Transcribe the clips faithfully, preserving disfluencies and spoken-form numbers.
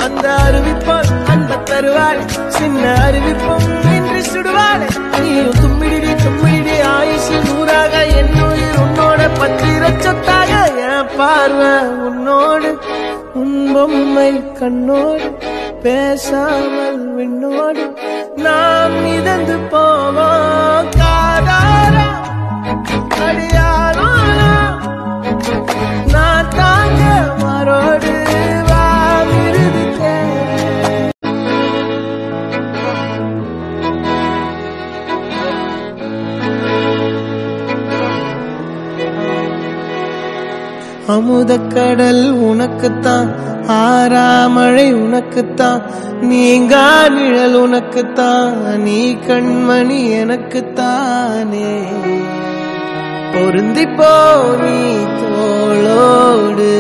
அந்த அருவிப்போல் அன்ப தருவாள் சின்ன அருவிப்பும் இன்றி சுடுவாள் நீயும் தும்மிடி தும்மிடி ஆயுசு நூறாக என் உயிர் உன்னோட பத்திர சொத்தாக என் பார்வை உன்னோடு உன் பொம்மை கண்ணோடு பேசாமல் விண்ணோடு நாம் மிதந்து போவோம் காதாரா அடியாரோ நான் தாங்க மாறோடு வா விருது அமுதக்கடல் உனக்குத்தான் ஆறாமழை உனக்குத்தான் நீங்கா நிழல் உனக்குத்தான் நீ கண்மணி எனக்குத்தானே பொருந்திப்போ நீ தோளோடு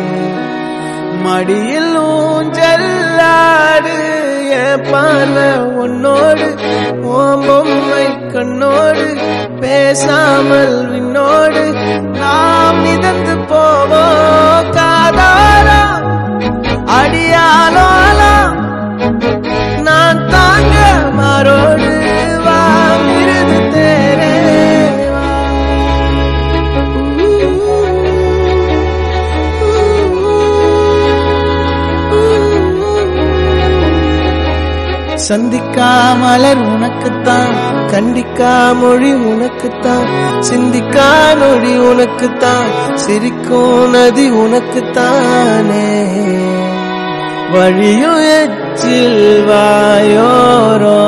மடியில் ஊஞ்சல்லாடு என் பார்வை உன்னோடு ஓம் பொம்மை கண்ணோடு பேசாமல் விண்ணோடு நாம் மிதந்து போவோம் காதாரா அடியாலோலா நான் தாங்க மாறோடு வா மிருது தேரே சந்திக்கா மலர் உனக்குத்தான் கண்டிக்கா மொழி உனக்குத்தான் சிந்திக்கா நொடி உனக்குத்தான் சிரிக்கும் நதி உனக்குத்தானே வழியும் எச்சில் வாயோரோ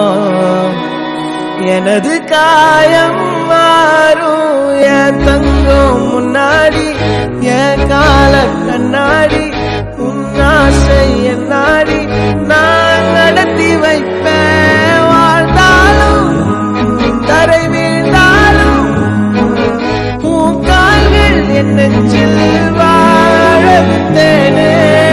எனது காயம் மாறும் என் தங்கம் முன்னாடி என் கால கண்ணாடி உன் ஆசை என்னாடி நான் நடத்தி வைப்பேன் வாழ்ந்தாலும் தரை வீழ்ந்தாலும் உன் கால்கள் என் நெஞ்சில் வாழ விட்டேனே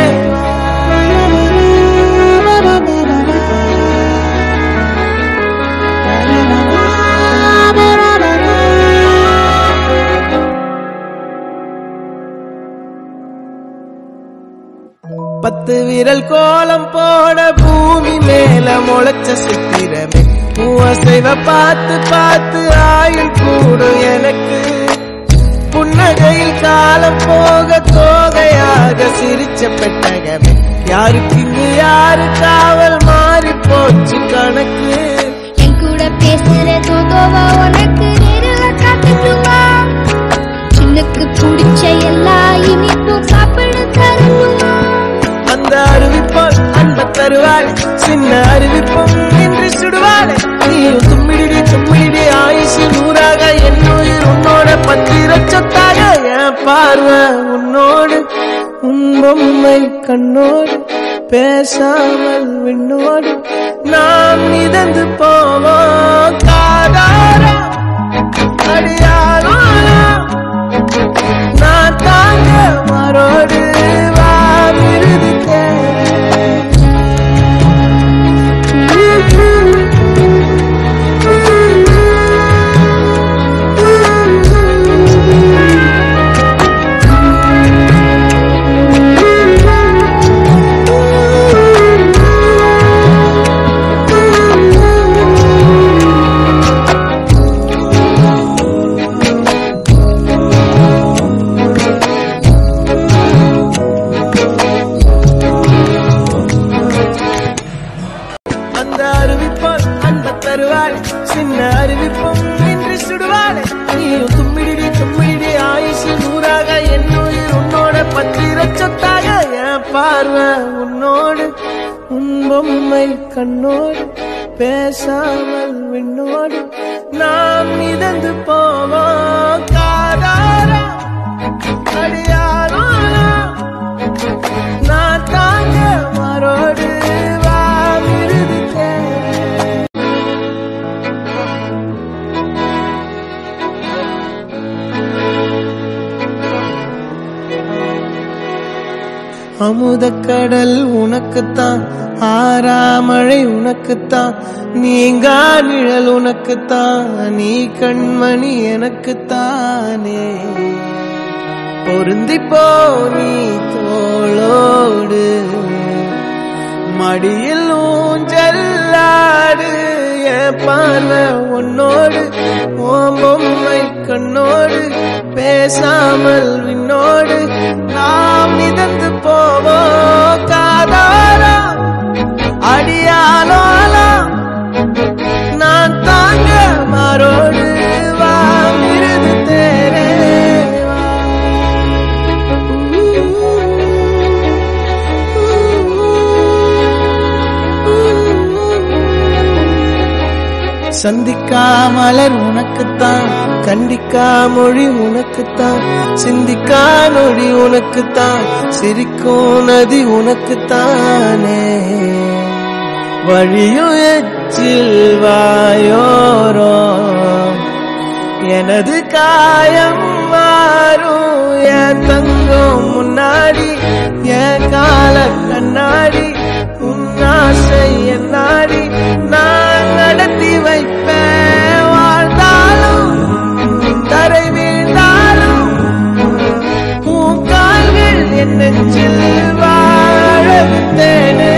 பத்து விரல் கோலம் போட பூமி மேல முளைச்ச சித்திரமே பூசைவ பார்த்து பார்த்து ஆயுள் கூடும் எனக்கு புன்னகையில் காலம் போக தோகையாக சிரிச்ச பெட்டகமே யாருக்கு இங்கு யாரு காவல் மாறி போச்சு கணக்கு என் கூட பேசுற தோதோவா உனக்கு நேரில் காத்துக்குவா சின்னக்கு பிடிச்ச எல்லா இனிப்பும் சாப்பிட தருவா அந்த அருவிப்போல் அன்ப தருவாள் சின்ன அருவிப்பும் இன்றி சுடுவாள் நீயும் தும்மிடி தும்மிடி ஆயுசு நூறாக என் உயிர் உன்னோட பத்திர சொத்தாக என் பார்வை உன்னோடு உன் பொம்மை கண்ணோடு பேசாமல் விண்ணோடு நாம் மிதந்து போவோம் காதாரா அடியாரோ நான் தாங்க மாறோடு வா விருது சின்ன அருவிப்பும் இன்றி சுடுவாள் நீயும் தும்மிடி தும்மிடி ஆயுசு நூறாக என் உயிர் உன்னோட பத்திர சொத்தாக என் பார்வை உன்னோடு உன் பொம்மை கண்ணோடு பேசாமல் விண்ணோடு நாம் மிதந்து போவோம் காதாரா அடியாரோ நான் தாங்க மாறோடு வா விருது அமுதக்கடல் உனக்குத்தான் ஆறாமழை உனக்குத்தான் நீங்கா நிழல் உனக்குத்தான் நீ கண்மணி எனக்குத்தானே பொருந்திப்போ நீ தோளோடு மடியில் ஊஞ்சல்லாடு என் பார்வை உன்னோடு ஓம் பொம்மை கண்ணோடு பேசாமல் விண்ணோடு நாம் மிதந்து போவோம் காதாரா அடியாலோலா நான் தாங்க மாறோடு வா மிருது தேரே சந்திக்கா மலர் உனக்குத்தான் கண்டிக்கா மொழி உனக்குத்தான் சிந்திக்கா நொடி உனக்குத்தான் சிரிக்கும் நதி உனக்குத்தானே வழியும் எச்சில் வாயோரோ எனது காயம் மாறும் என் தங்கம் முன்னாடி என் கால கண்ணாடி உன்னாசை என் நாடி நான் நடத்தி வைப்பேன் வாழ்ந்தாலும் தரை வீழ்ந்தாலும் உன் கால்கள் என் நெஞ்சில் வாழ விட்டேனே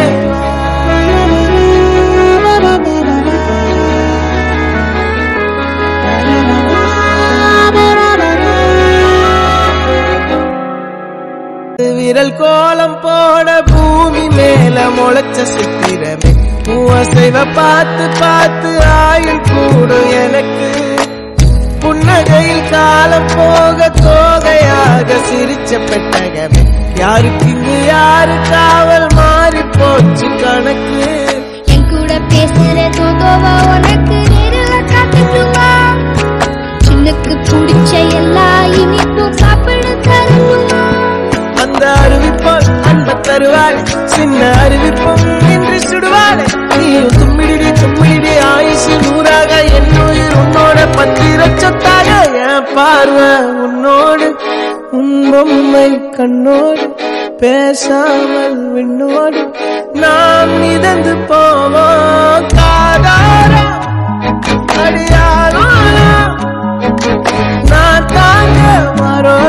விரல் கோலம் போட பூமி மேல முளைச்ச சித்திரமே பூசைவ பார்த்து பார்த்து ஆயுள் கூடும் எனக்கு புன்னகையில் காலம் போக தோகையாக சிரிச்ச பெட்டகமே யாருக்கு இங்கு யாரு காவல் மாறி போச்சு கணக்கு என் கூட பேசுற தோதோவா உனக்கு நேரில் காட்டுமா சின்னக்கு பிடிச்ச எல்லா இனிப்பும் சாப்பிட தருமா அந்த அறிவிப்போல் அன்ப தருவாள் சின்ன அறிவிப்பும் இன்று சுடுவாள் நீயும் தும்மிடி தும்மிடி ஆயுசு நூறாக என் உயிர் உன்னோட பத்திர சொத்தாக என் பார்வை உன்னோடு உன் பொம்மை கண்ணோடு பேசாமல் விண்ணோடு நாம் மிதந்து போவோம் காதாரா அடியாரோ நான் தாங்க மாறோ